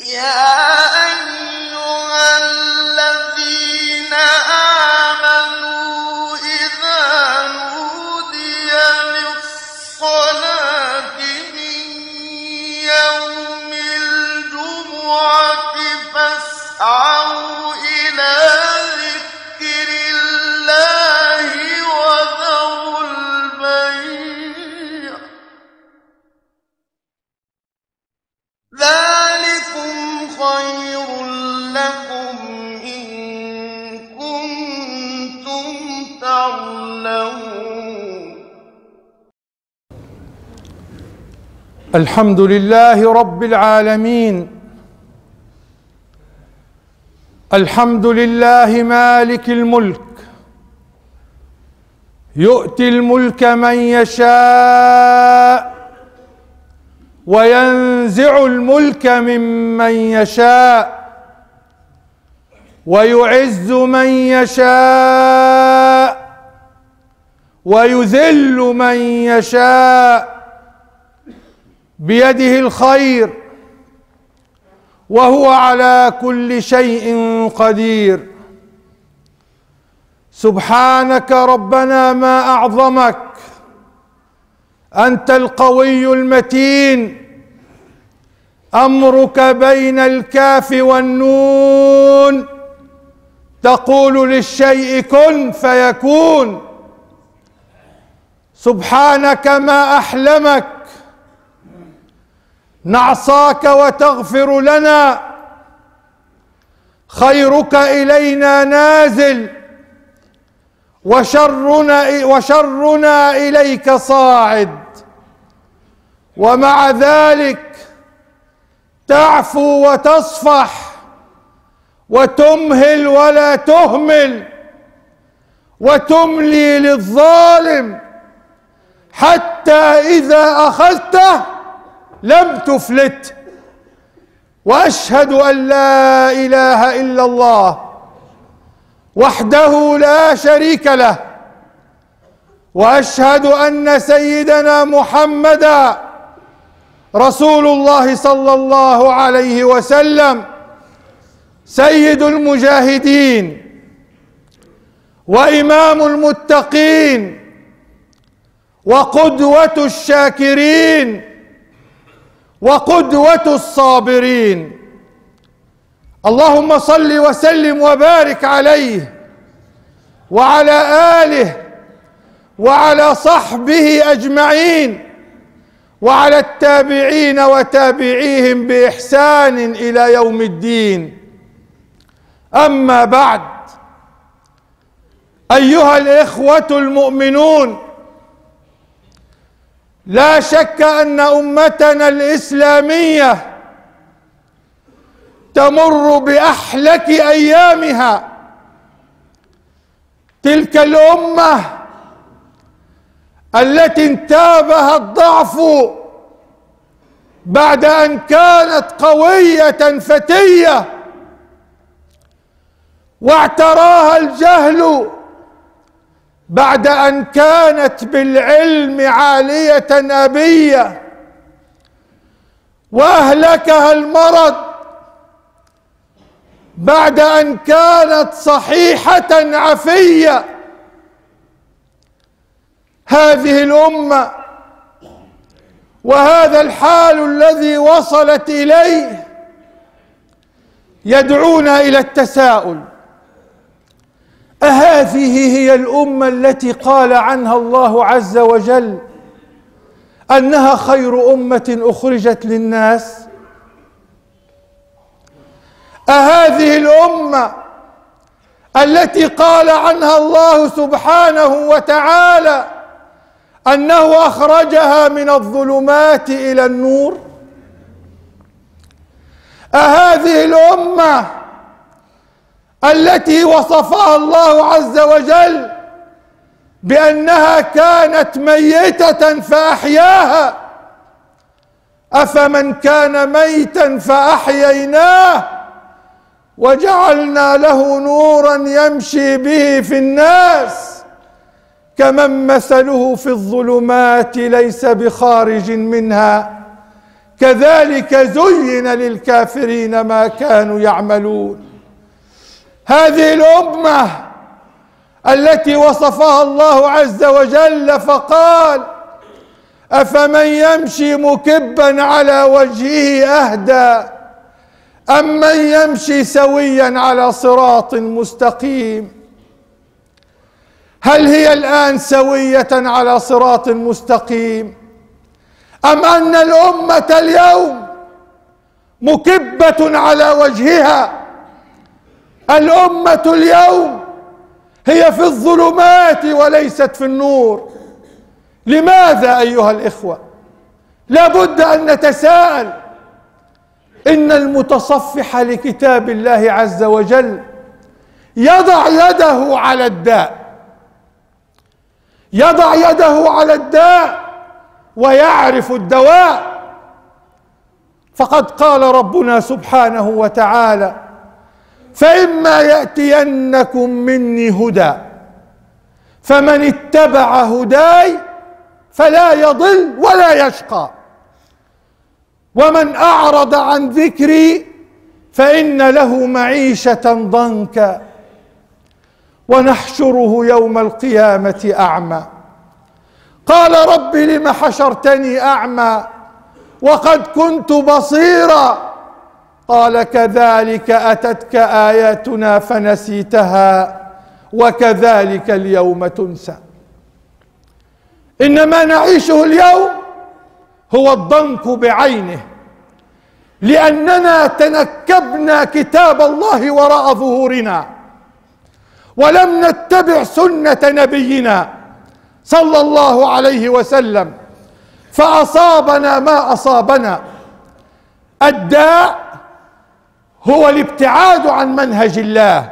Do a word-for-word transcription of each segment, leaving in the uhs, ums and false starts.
الحمد لله رب العالمين، الحمد لله مالك الملك، يؤتي الملك من يشاء وينزع الملك ممن يشاء ويعز من يشاء ويذل من يشاء، بيده الخير وهو على كل شيء قدير. سبحانك ربنا ما أعظمك، أنت القوي المتين، أمرك بين الكاف والنون، تقول للشيء كن فيكون. سبحانك ما أحلمك، نعصاك وتغفر لنا، خيرك إلينا نازل وشرنا, وشرنا إليك صاعد، ومع ذلك تعفو وتصفح وتمهل ولا تهمل وتملي للظالم حتى إذا أخذته لم تفلت. وأشهد أن لا إله إلا الله وحده لا شريك له، وأشهد أن سيدنا محمدا رسول الله صلى الله عليه وسلم سيد المجاهدين وإمام المتقين وقدوة الشاكرين وقدوة الصابرين. اللهم صل وسلم وبارك عليه وعلى آله وعلى صحبه أجمعين وعلى التابعين وتابعيهم بإحسان إلى يوم الدين. أما بعد، أيها الإخوة المؤمنون، لا شك أن أمتنا الإسلامية تمر بأحلك أيامها. تلك الأمة التي انتابها الضعف بعد أن كانت قوية فتية، واعتراها الجهل بعد أن كانت بالعلم عالية أبية، وأهلكها المرض بعد أن كانت صحيحة عفية. هذه الأمة وهذا الحال الذي وصلت إليه يدعونا إلى التساؤل: أهذه هي الأمة التي قال عنها الله عز وجل أنها خير أمة أخرجت للناس؟ أهذه الأمة التي قال عنها الله سبحانه وتعالى أنه أخرجها من الظلمات إلى النور؟ أهذه الأمة التي وصفها الله عز وجل بأنها كانت ميتة فأحياها؟ أفمن كان ميتا فأحييناه وجعلنا له نورا يمشي به في الناس كمن مثله في الظلمات ليس بخارج منها كذلك زين للكافرين ما كانوا يعملون. هذه الأمة التي وصفها الله عز وجل فقال: أفمن يمشي مكبا على وجهه أهدى أم من يمشي سويا على صراط مستقيم. هل هي الآن سوية على صراط مستقيم، أم أن الأمة اليوم مكبة على وجهها؟ الأمة اليوم هي في الظلمات وليست في النور. لماذا أيها الإخوة؟ لا بد أن نتساءل. إن المتصفح لكتاب الله عز وجل يضع يده على الداء، يضع يده على الداء ويعرف الدواء. فقد قال ربنا سبحانه وتعالى: فإما يأتينكم مني هدى فمن اتبع هداي فلا يضل ولا يشقى ومن أعرض عن ذكري فإن له معيشة ضنكا ونحشره يوم القيامة أعمى. قال: رب لم حشرتني أعمى وقد كنت بصيرا. قال: كذلك أتتك آياتنا فنسيتها وكذلك اليوم تنسى. إن ما نعيشه اليوم هو الضنك بعينه، لأننا تنكبنا كتاب الله وراء ظهورنا ولم نتبع سنة نبينا صلى الله عليه وسلم، فأصابنا ما أصابنا. الداء هو الابتعاد عن منهج الله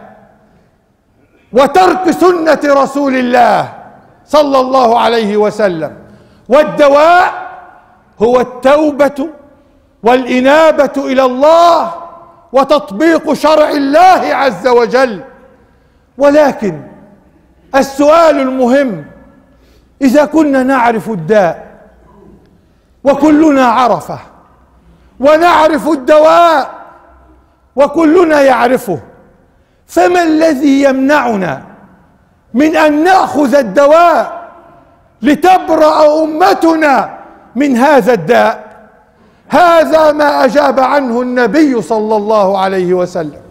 وترك سنة رسول الله صلى الله عليه وسلم، والدواء هو التوبة والإنابة إلى الله وتطبيق شرع الله عز وجل. ولكن السؤال المهم: إذا كنا نعرف الداء وكلنا عرفه، ونعرف الدواء وكلنا يعرفه، فما الذي يمنعنا من أن نأخذ الدواء لتبرأ أمتنا من هذا الداء؟ هذا ما أجاب عنه النبي صلى الله عليه وسلم،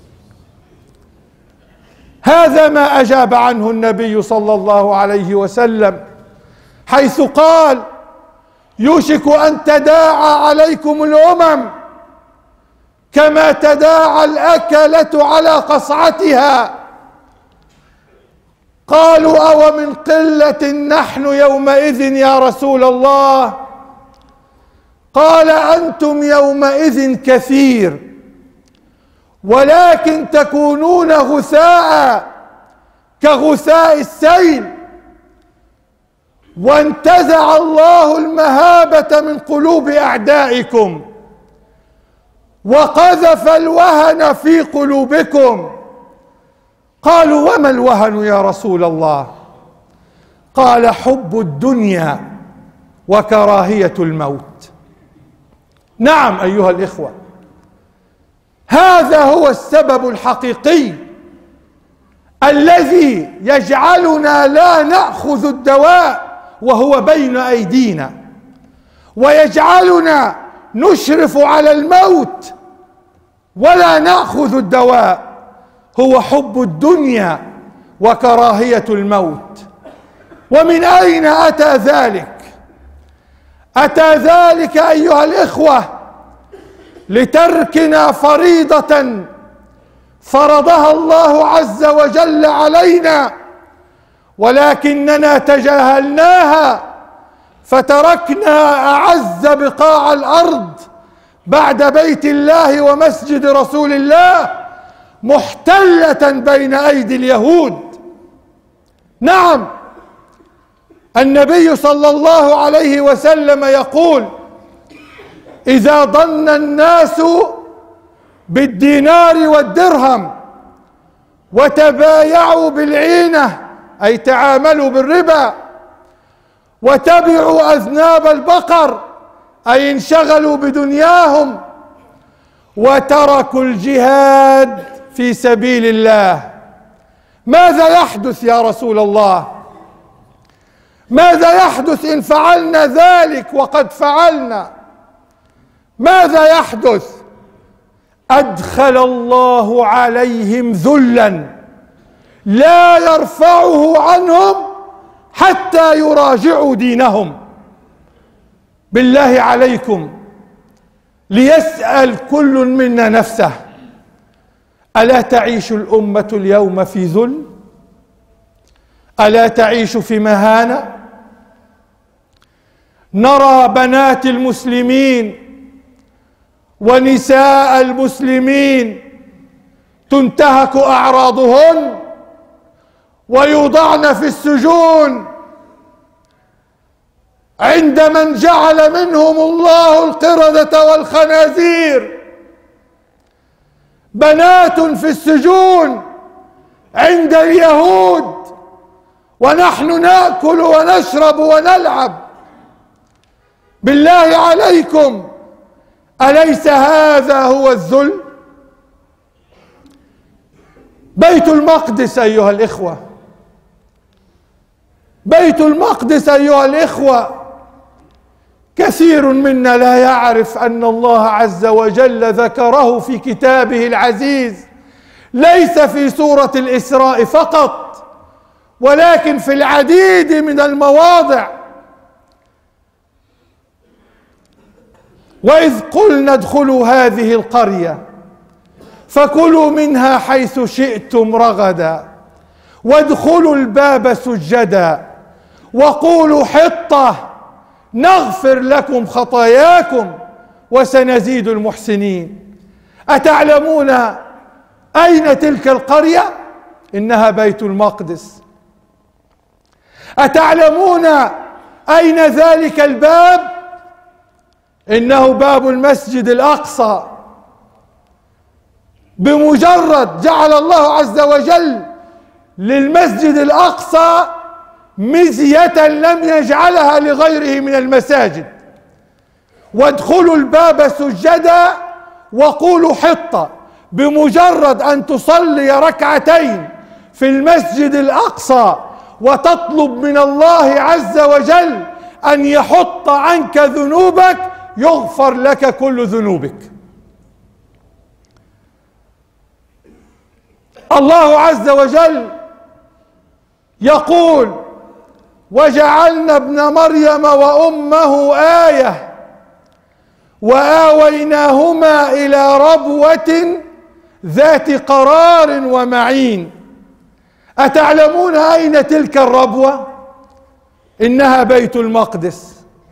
هذا ما أجاب عنه النبي صلى الله عليه وسلم، حيث قال: يوشك أن تداعى عليكم الأمم كما تداعى الأكلة على قصعتها. قالوا: أو من قلة نحن يومئذ يا رسول الله؟ قال: أنتم يومئذ كثير ولكن تكونون غثاء كغثاء السيل، وانتزع الله المهابة من قلوب أعدائكم وقذف الوهن في قلوبكم. قالوا: وما الوهن يا رسول الله؟ قال: حب الدنيا وكراهية الموت. نعم أيها الإخوة، هذا هو السبب الحقيقي الذي يجعلنا لا نأخذ الدواء وهو بين أيدينا، ويجعلنا نشرف على الموت ولا نأخذ الدواء، هو حب الدنيا وكراهية الموت. ومن أين أتى ذلك؟ أتى ذلك أيها الإخوة لتركنا فريضة فرضها الله عز وجل علينا، ولكننا تجاهلناها فتركنا أعز بقاع الأرض بعد بيت الله ومسجد رسول الله محتلة بين أيدي اليهود. نعم، النبي صلى الله عليه وسلم يقول: إذا ضن الناس بالدينار والدرهم وتبايعوا بالعينة، أي تعاملوا بالربا، وتبعوا أذناب البقر، أي انشغلوا بدنياهم وتركوا الجهاد في سبيل الله. ماذا يحدث يا رسول الله؟ ماذا يحدث إن فعلنا ذلك وقد فعلنا؟ ماذا يحدث؟ أدخل الله عليهم ذلا لا يرفعه عنهم حتى يراجعوا دينهم. بالله عليكم ليسأل كل منا نفسه: ألا تعيش الأمة اليوم في ذل؟ ألا تعيش في مهانة؟ نرى بنات المسلمين ونساء المسلمين تنتهك أعراضهن ويوضعن في السجون عند من جعل منهم الله القردة والخنازير. بنات في السجون عند اليهود ونحن نأكل ونشرب ونلعب. بالله عليكم أليس هذا هو الذل؟ بيت المقدس أيها الإخوة، بيت المقدس أيها الإخوة، كثير منا لا يعرف أن الله عز وجل ذكره في كتابه العزيز، ليس في سورة الإسراء فقط ولكن في العديد من المواضع. وإذ قلنا ادخلوا هذه القرية فكلوا منها حيث شئتم رغدا وادخلوا الباب سجدا وقولوا حطة نغفر لكم خطاياكم وسنزيد المحسنين. أتعلمون أين تلك القرية؟ إنها بيت المقدس. أتعلمون أين ذلك الباب؟ إنه باب المسجد الأقصى. بمجرد جعل الله عز وجل للمسجد الأقصى مزية لم يجعلها لغيره من المساجد: وادخلوا الباب سجدا وقولوا حطة. بمجرد أن تصلي ركعتين في المسجد الأقصى وتطلب من الله عز وجل أن يحط عنك ذنوبك يغفر لك كل ذنوبك. الله عز وجل يقول: وجعلنا ابن مريم وأمه آية وآويناهما إلى ربوة ذات قرار ومعين. أتعلمون أين تلك الربوة؟ إنها بيت المقدس.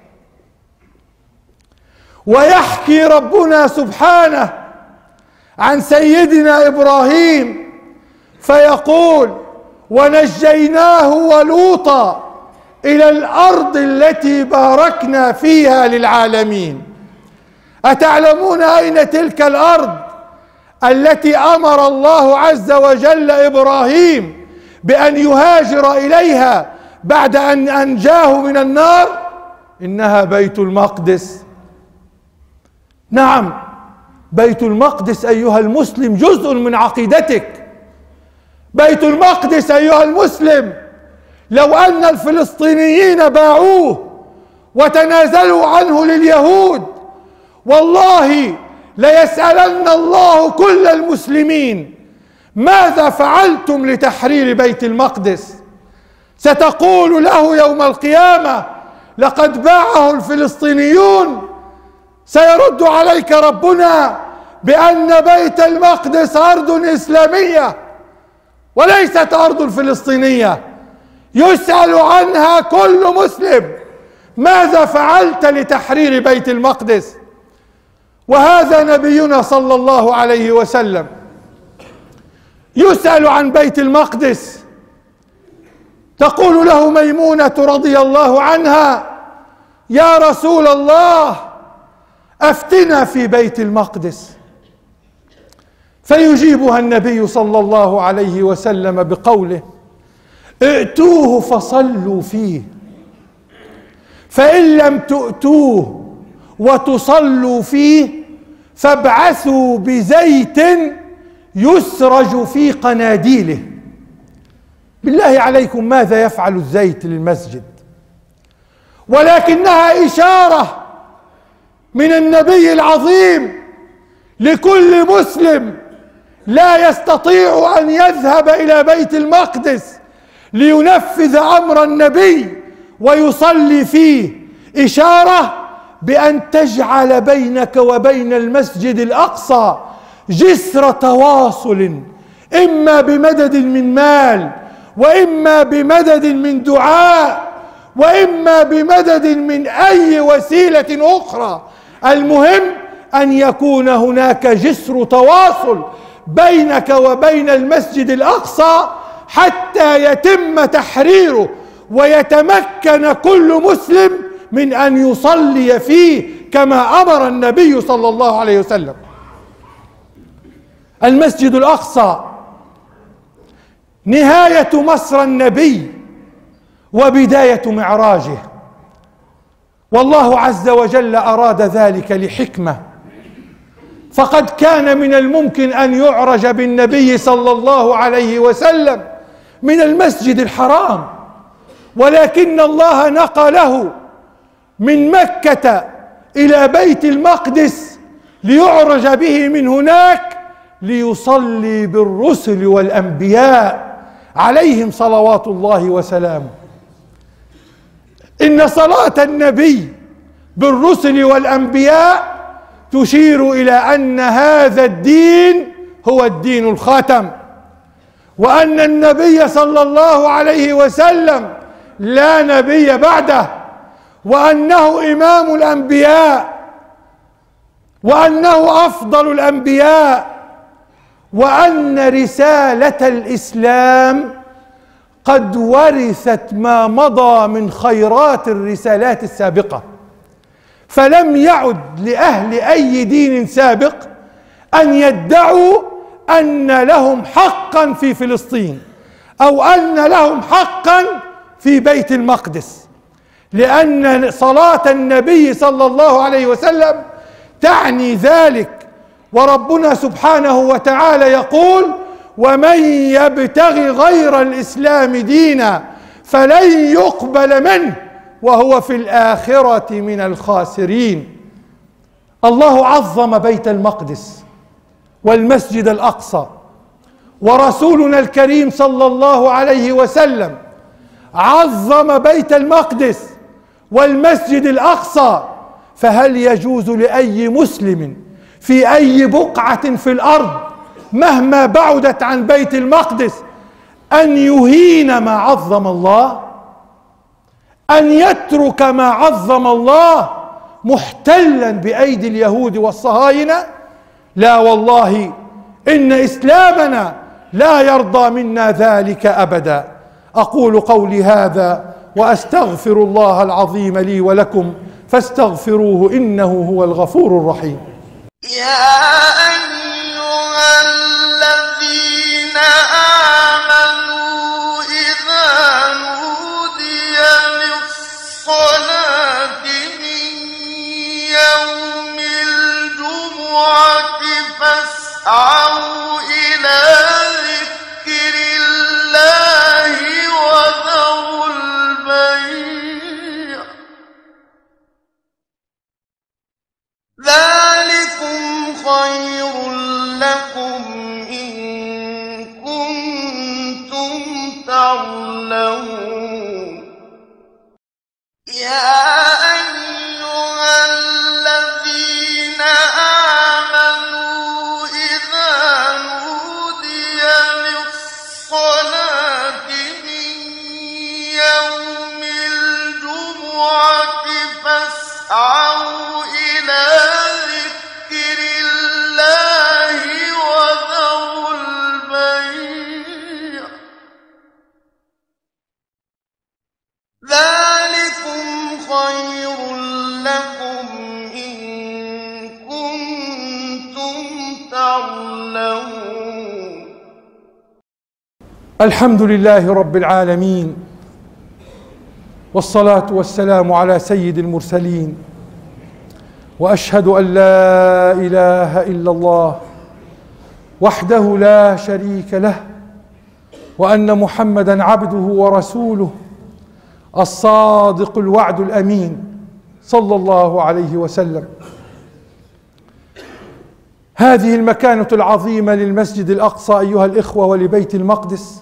ويحكي ربنا سبحانه عن سيدنا إبراهيم فيقول: ونجيناه ولوطا إلى الأرض التي باركنا فيها للعالمين. أتعلمون أين تلك الأرض التي أمر الله عز وجل إبراهيم بأن يهاجر إليها بعد أن أنجاه من النار؟ إنها بيت المقدس. نعم، بيت المقدس أيها المسلم جزء من عقيدتك. بيت المقدس أيها المسلم لو أن الفلسطينيين باعوه وتنازلوا عنه لليهود والله ليسألن الله كل المسلمين: ماذا فعلتم لتحرير بيت المقدس؟ ستقول له يوم القيامة: لقد باعه الفلسطينيون. سيرد عليك ربنا بأن بيت المقدس أرض إسلامية وليست أرض فلسطينية، يسأل عنها كل مسلم: ماذا فعلت لتحرير بيت المقدس؟ وهذا نبينا صلى الله عليه وسلم يسأل عن بيت المقدس. تقول له ميمونة رضي الله عنها: يا رسول الله أفتنا في بيت المقدس. فيجيبها النبي صلى الله عليه وسلم بقوله: ائتوه فصلوا فيه، فإن لم تؤتوه وتصلوا فيه فابعثوا بزيت يسرج في قناديله. بالله عليكم ماذا يفعل الزيت للمسجد؟ ولكنها إشارة من النبي العظيم لكل مسلم لا يستطيع أن يذهب إلى بيت المقدس لينفذ أمر النبي ويصلي فيه، إشارة بأن تجعل بينك وبين المسجد الأقصى جسر تواصل، إما بمدد من مال، وإما بمدد من دعاء، وإما بمدد من أي وسيلة أخرى. المهم أن يكون هناك جسر تواصل بينك وبين المسجد الأقصى حتى يتم تحريره ويتمكن كل مسلم من أن يصلي فيه كما أمر النبي صلى الله عليه وسلم. المسجد الأقصى نهاية مسرى النبي وبداية معراجه، والله عز وجل أراد ذلك لحكمة، فقد كان من الممكن أن يعرج بالنبي صلى الله عليه وسلم من المسجد الحرام، ولكن الله نقله من مكة إلى بيت المقدس ليعرج به من هناك ليصلي بالرسل والأنبياء عليهم صلوات الله وسلامه. إن صلاة النبي بالرسل والأنبياء تشير إلى أن هذا الدين هو الدين الخاتم، وأن النبي صلى الله عليه وسلم لا نبي بعده، وأنه إمام الأنبياء، وأنه أفضل الأنبياء، وأن رسالة الإسلام قد ورثت ما مضى من خيرات الرسالات السابقة، فلم يعد لأهل أي دين سابق أن يدعوا أن لهم حقا في فلسطين أو أن لهم حقا في بيت المقدس، لأن صلاة النبي صلى الله عليه وسلم تعني ذلك. وربنا سبحانه وتعالى يقول: ومن يبتغي غير الإسلام دينا فلن يقبل منه وهو في الآخرة من الخاسرين. الله عظم بيت المقدس والمسجد الأقصى، ورسولنا الكريم صلى الله عليه وسلم عظم بيت المقدس والمسجد الأقصى، فهل يجوز لأي مسلم في أي بقعة في الأرض مهما بعدت عن بيت المقدس أن يهين ما عظم الله، أن يترك ما عظم الله محتلا بأيدي اليهود والصهاينة؟ لا والله، إن إسلامنا لا يرضى منا ذلك أبدا. أقول قولي هذا وأستغفر الله العظيم لي ولكم فاستغفروه إنه هو الغفور الرحيم. يا أيها الذين آمنوا إذا نودي للصلاة من يوم الجمعة فاسعوا إلى ذكر الله وذروا البيع، ذلكم خير لكم إن كنتم تعلمون. يا أيها الذين آمنوا إذا نودي للصلاة من يوم الجمعة فاسعوا إلى ذكر الله وذروا البيع، ذلكم خير لكم إن كنتم تعلمون. الحمد لله رب العالمين، والصلاة والسلام على سيد المرسلين وأشهد أن لا إله إلا الله وحده لا شريك له، وأن محمدًا عبده ورسوله الصادق الوعد الأمين صلى الله عليه وسلم. هذه المكانة العظيمة للمسجد الأقصى أيها الإخوة ولبيت المقدس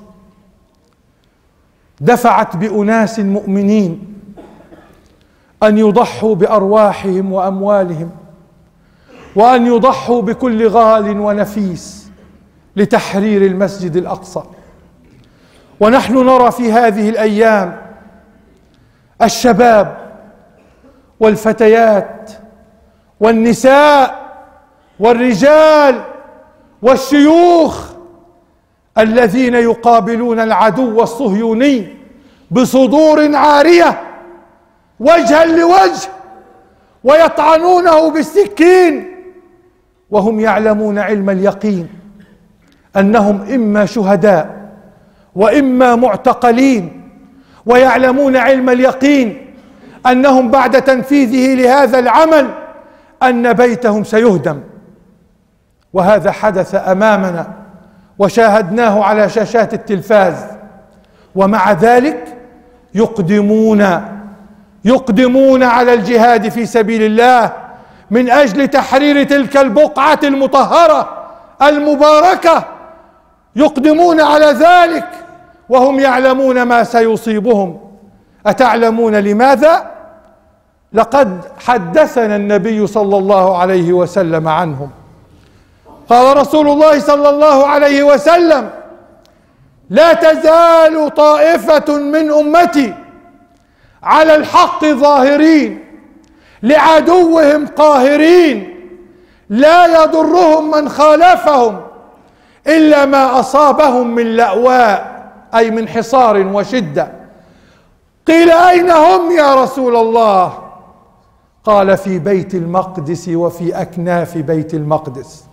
دفعت بأناس مؤمنين أن يضحوا بأرواحهم وأموالهم، وأن يضحوا بكل غال ونفيس لتحرير المسجد الأقصى. ونحن نرى في هذه الأيام الشباب والفتيات والنساء والرجال والشيوخ الذين يقابلون العدو الصهيوني بصدور عارية وجها لوجه، ويطعنونه بالسكين وهم يعلمون علم اليقين أنهم إما شهداء وإما معتقلين، ويعلمون علم اليقين أنهم بعد تنفيذه لهذا العمل أن بيتهم سيهدم. وهذا حدث أمامنا وشاهدناه على شاشات التلفاز، ومع ذلك يقدمون يقدمون على الجهاد في سبيل الله من أجل تحرير تلك البقعة المطهرة المباركة، يقدمون على ذلك وهم يعلمون ما سيصيبهم. أتعلمون لماذا؟ لقد حدثنا النبي صلى الله عليه وسلم عنهم. قال رسول الله صلى الله عليه وسلم: لا تزال طائفة من أمتي على الحق ظاهرين لعدوهم قاهرين، لا يضرهم من خالفهم إلا ما أصابهم من لأواء، أي من حصار وشدة. قيل: أين هم يا رسول الله؟ قال: في بيت المقدس وفي أكناف بيت المقدس.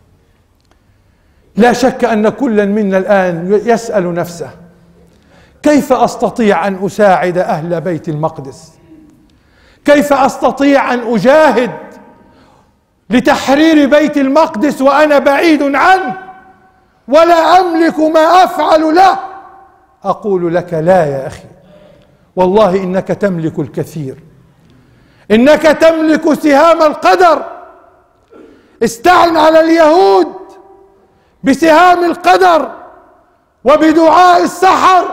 لا شك أن كل منا الآن يسأل نفسه: كيف أستطيع أن أساعد أهل بيت المقدس؟ كيف أستطيع أن أجاهد لتحرير بيت المقدس وأنا بعيد عنه ولا أملك ما أفعل له؟ أقول لك: لا يا أخي، والله إنك تملك الكثير، إنك تملك سهام القدر. استعن على اليهود بسهام القدر وبدعاء السحر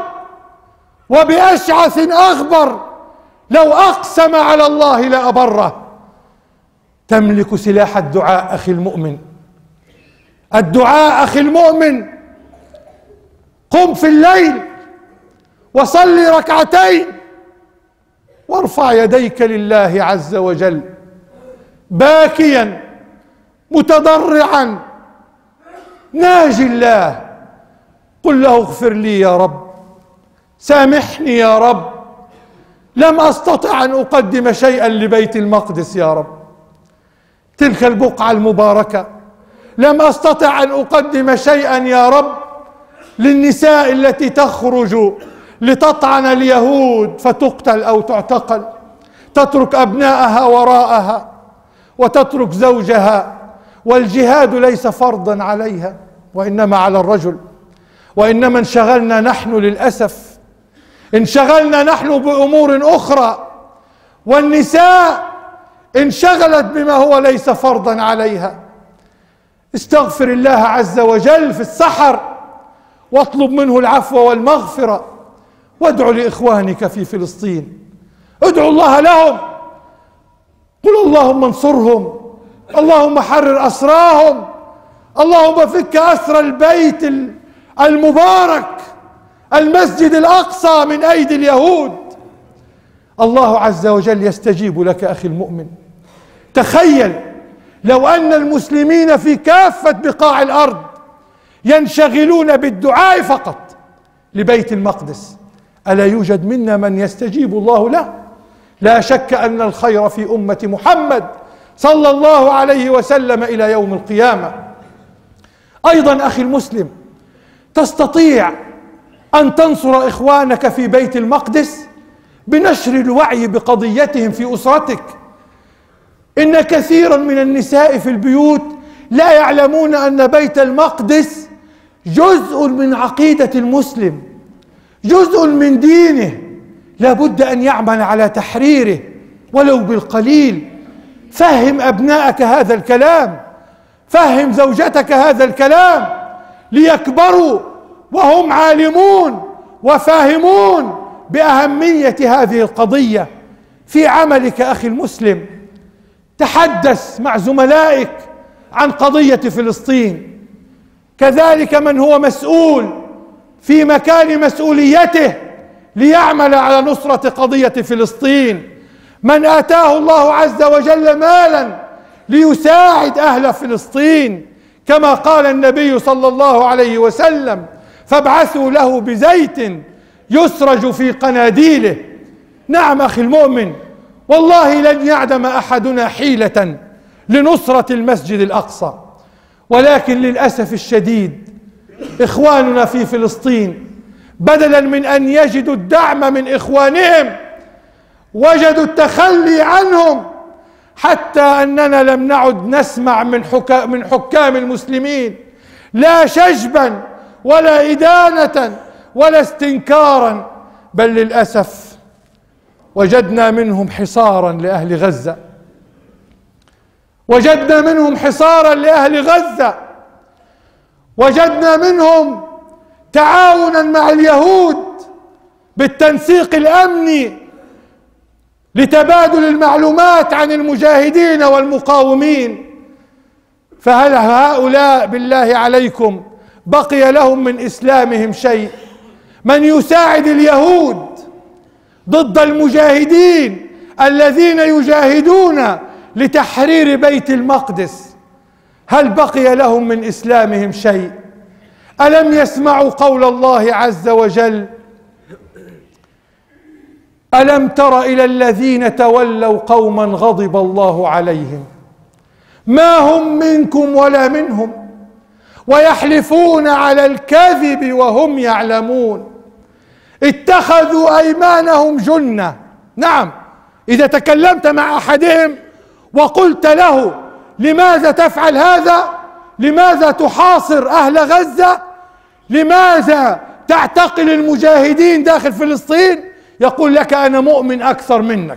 وبأشعث أغبر لو أقسم على الله لأبره. تملك سلاح الدعاء أخي المؤمن، الدعاء أخي المؤمن. قم في الليل وصلي ركعتين وارفع يديك لله عز وجل باكيا متضرعا ناجي الله. قل له: اغفر لي يا رب، سامحني يا رب، لم أستطع أن أقدم شيئا لبيت المقدس يا رب، تلك البقعة المباركة. لم أستطع أن أقدم شيئا يا رب للنساء التي تخرج لتطعن اليهود فتقتل أو تعتقل، تترك أبناءها وراءها وتترك زوجها. والجهاد ليس فرضا عليها وإنما على الرجل. وإنما انشغلنا نحن للأسف، انشغلنا نحن بأمور أخرى، والنساء انشغلت بما هو ليس فرضا عليها. استغفر الله عز وجل في السحر واطلب منه العفو والمغفرة، وادع لإخوانك في فلسطين، ادعوا الله لهم، قل اللهم انصرهم، اللهم حرر أسراهم، اللهم فك أسر البيت المبارك المسجد الأقصى من أيدي اليهود. الله عز وجل يستجيب لك أخي المؤمن. تخيل لو أن المسلمين في كافة بقاع الأرض ينشغلون بالدعاء فقط لبيت المقدس، ألا يوجد منا من يستجيب الله له؟ لا شك أن الخير في أمة محمد صلى الله عليه وسلم إلى يوم القيامة. أيضا أخي المسلم، تستطيع أن تنصر إخوانك في بيت المقدس بنشر الوعي بقضيتهم في أسرتك. إن كثيرا من النساء في البيوت لا يعلمون أن بيت المقدس جزء من عقيدة المسلم، جزء من دينه، لا بد أن يعمل على تحريره ولو بالقليل. فهم أبنائك هذا الكلام، فهم زوجتك هذا الكلام، ليكبروا وهم عالمون وفاهمون بأهمية هذه القضية. في عملك أخي المسلم تحدث مع زملائك عن قضية فلسطين، كذلك من هو مسؤول في مكان مسؤوليته ليعمل على نصرة قضية فلسطين، من آتاه الله عز وجل مالا ليساعد أهل فلسطين، كما قال النبي صلى الله عليه وسلم: فابعثوا له بزيت يسرج في قناديله. نعم أخي المؤمن، والله لن يعدم أحدنا حيلة لنصرة المسجد الأقصى، ولكن للأسف الشديد إخواننا في فلسطين بدلا من أن يجدوا الدعم من إخوانهم وجدوا التخلي عنهم، حتى أننا لم نعد نسمع من حكا من حكام المسلمين لا شجبا ولا إدانة ولا استنكارا، بل للأسف وجدنا منهم حصارا لأهل غزة، وجدنا منهم حصارا لأهل غزة، وجدنا منهم تعاونا مع اليهود بالتنسيق الأمني لتبادل المعلومات عن المجاهدين والمقاومين. فهل هؤلاء بالله عليكم بقي لهم من إسلامهم شيء؟ من يساعد اليهود ضد المجاهدين الذين يجاهدون لتحرير بيت المقدس، هل بقي لهم من إسلامهم شيء؟ ألم يسمعوا قول الله عز وجل: ألم تر إلى الذين تولوا قوما غضب الله عليهم ما هم منكم ولا منهم ويحلفون على الكذب وهم يعلمون اتخذوا أيمانهم جنة. نعم، إذا تكلمت مع أحدهم وقلت له: لماذا تفعل هذا؟ لماذا تحاصر أهل غزة؟ لماذا تعتقل المجاهدين داخل فلسطين؟ يقول لك: أنا مؤمن أكثر منك،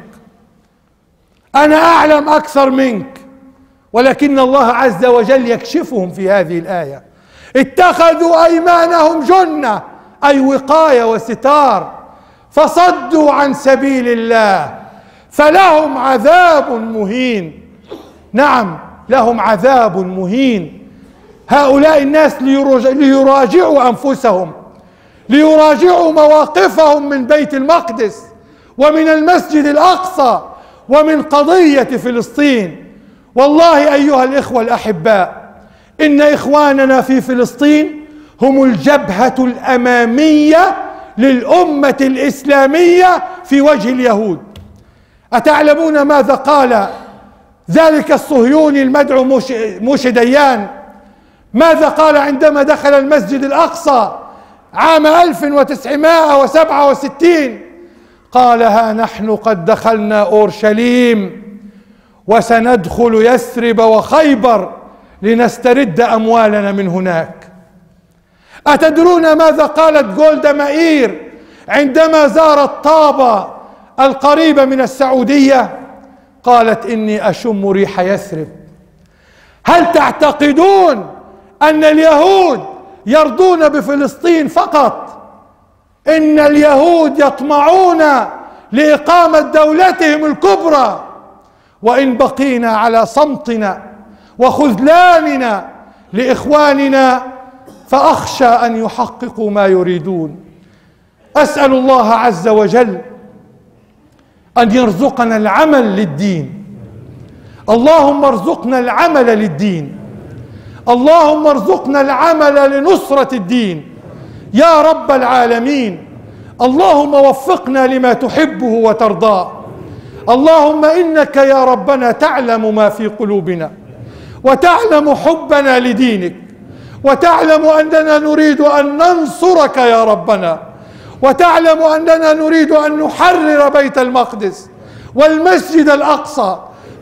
أنا أعلم أكثر منك. ولكن الله عز وجل يكشفهم في هذه الآية: اتخذوا أيمانهم جنة، أي وقاية وستار، فصدوا عن سبيل الله فلهم عذاب مهين. نعم، لهم عذاب مهين. هؤلاء الناس ليراجعوا أنفسهم، ليراجعوا مواقفهم من بيت المقدس ومن المسجد الأقصى ومن قضية فلسطين. والله أيها الإخوة الأحباء، إن إخواننا في فلسطين هم الجبهة الأمامية للأمة الإسلامية في وجه اليهود. أتعلمون ماذا قال ذلك الصهيوني المدعو موشي ديان؟ ماذا قال عندما دخل المسجد الأقصى عام ألف وتسعمائة وسبعة وستين؟ قال: ها نحن قد دخلنا أورشليم وسندخل يثرب وخيبر لنسترد أموالنا من هناك. أتدرون ماذا قالت جولدا مائير عندما زارت طابة القريبة من السعودية؟ قالت: إني أشم ريح يثرب. هل تعتقدون أن اليهود يرضون بفلسطين فقط؟ إن اليهود يطمعون لإقامة دولتهم الكبرى، وإن بقينا على صمتنا وخذلاننا لإخواننا فأخشى أن يحققوا ما يريدون. أسأل الله عز وجل أن يرزقنا العمل للدين. اللهم ارزقنا العمل للدين، اللهم ارزقنا العمل لنصرة الدين يا رب العالمين. اللهم وفقنا لما تحبه وترضاه. اللهم إنك يا ربنا تعلم ما في قلوبنا، وتعلم حبنا لدينك، وتعلم أننا نريد أن ننصرك يا ربنا، وتعلم أننا نريد أن نحرر بيت المقدس والمسجد الأقصى،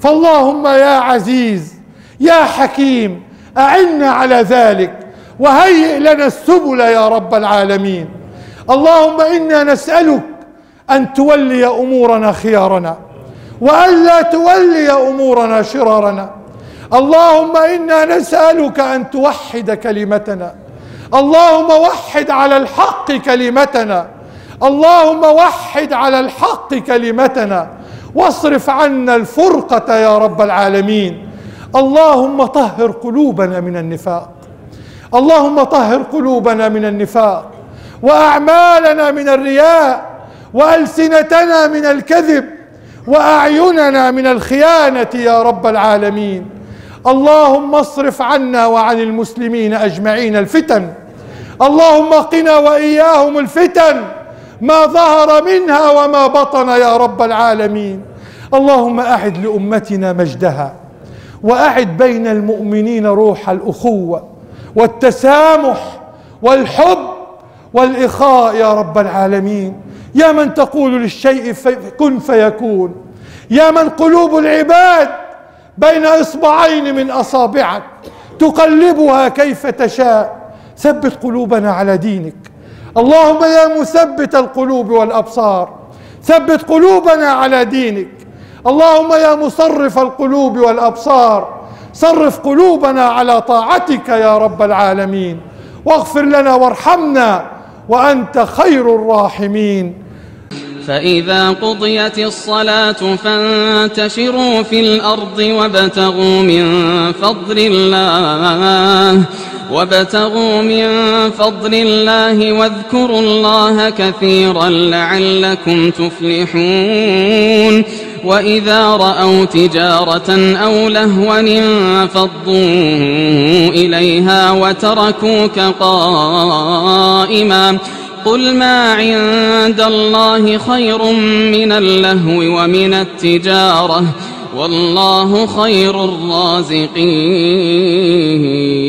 فاللهم يا عزيز يا حكيم أعنا على ذلك وهيئ لنا السبل يا رب العالمين. اللهم إنا نسألك أن تولي أمورنا خيارنا وألا تولي أمورنا شرارنا. اللهم إنا نسألك أن توحد كلمتنا. اللهم وحد على الحق كلمتنا. اللهم وحد على الحق كلمتنا واصرف عنا الفرقة يا رب العالمين. اللهم طهر قلوبنا من النفاق. اللهم طهر قلوبنا من النفاق وأعمالنا من الرياء وألسنتنا من الكذب وأعيننا من الخيانة يا رب العالمين. اللهم اصرف عنا وعن المسلمين أجمعين الفتن. اللهم قنا وإياهم الفتن ما ظهر منها وما بطن يا رب العالمين. اللهم أعد لأمتنا مجدها وأعد بين المؤمنين روح الأخوة والتسامح والحب والإخاء يا رب العالمين. يا من تقول للشيء كن فيكون، يا من قلوب العباد بين إصبعين من أصابعك تقلبها كيف تشاء، ثبت قلوبنا على دينك. اللهم يا مثبت القلوب والأبصار ثبت قلوبنا على دينك. اللهم يا مصرف القلوب والأبصار صرف قلوبنا على طاعتك يا رب العالمين. واغفر لنا وارحمنا وأنت خير الراحمين. فإذا قضيت الصلاة فانتشروا في الأرض وابتغوا من فضل الله وابتغوا من فضل الله واذكروا الله كثيرا لعلكم تفلحون. وإذا رأوا تجارة أو لهوا انفضوا إليها وتركوك قائما قل ما عند الله خير من اللهو ومن التجارة والله خير الرازقين.